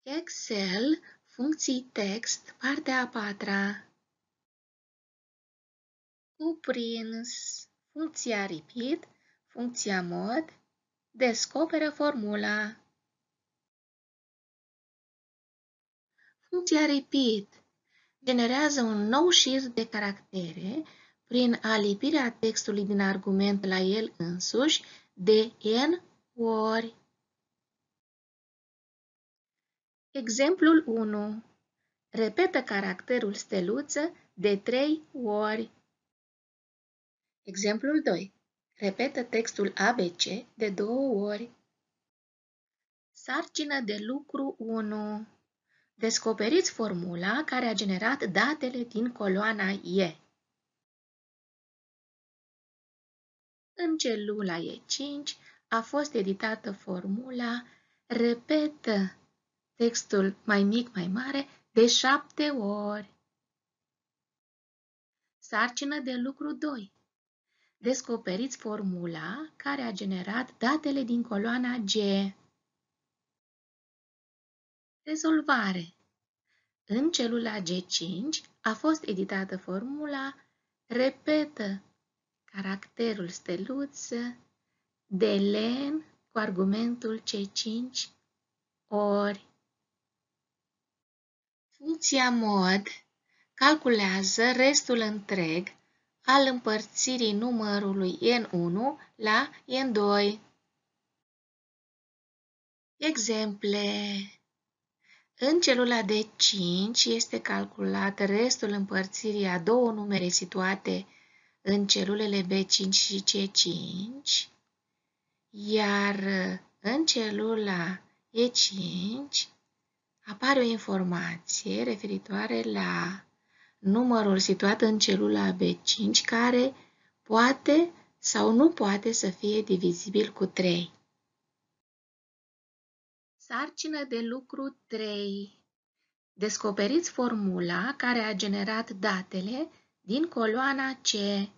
Excel, funcții text, partea a patra. Cuprins, funcția repeat, funcția mod, descoperă formula. Funcția repeat generează un nou șir de caractere prin alipirea textului din argument la el însuși de n ori. Exemplul 1. Repetă caracterul steluță de 3 ori. Exemplul 2. Repetă textul ABC de 2 ori. Sarcină de lucru 1. Descoperiți formula care a generat datele din coloana E. În celula E5 a fost editată formula repetă textul mai mic, mai mare de 7 ori. Sarcină de lucru 2. Descoperiți formula care a generat datele din coloana G. Rezolvare. În celula G5 a fost editată formula repetă caracterul steluță de len cu argumentul C5 ori. Funcția mod calculează restul întreg al împărțirii numărului N1 la N2. Exemple. În celula de 5 este calculat restul împărțirii a două numere situate în celulele B5 și C5, iar în celula E5 apare o informație referitoare la numărul situat în celula B5 care poate sau nu poate să fie divizibil cu 3. Sarcină de lucru 3. Descoperiți formula care a generat datele din coloana C.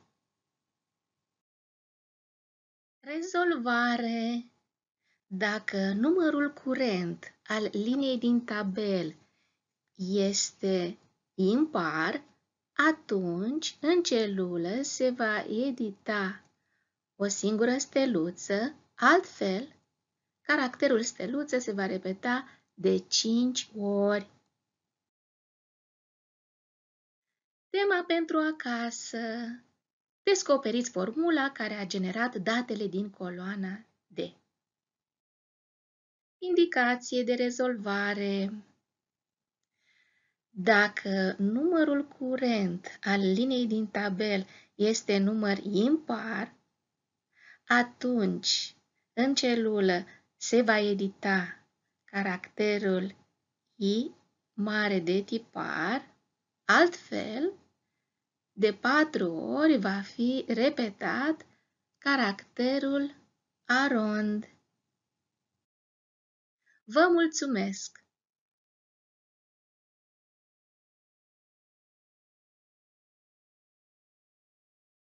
Rezolvare. Dacă numărul curent al liniei din tabel este impar, atunci în celulă se va edita o singură steluță, altfel caracterul steluță se va repeta de 5 ori. Tema pentru acasă. Descoperiți formula care a generat datele din coloana D. Indicație de rezolvare. Dacă numărul curent al liniei din tabel este număr impar, atunci în celulă se va edita caracterul I mare de tipar, altfel, de 4 ori va fi repetat caracterul arond. Vă mulțumesc!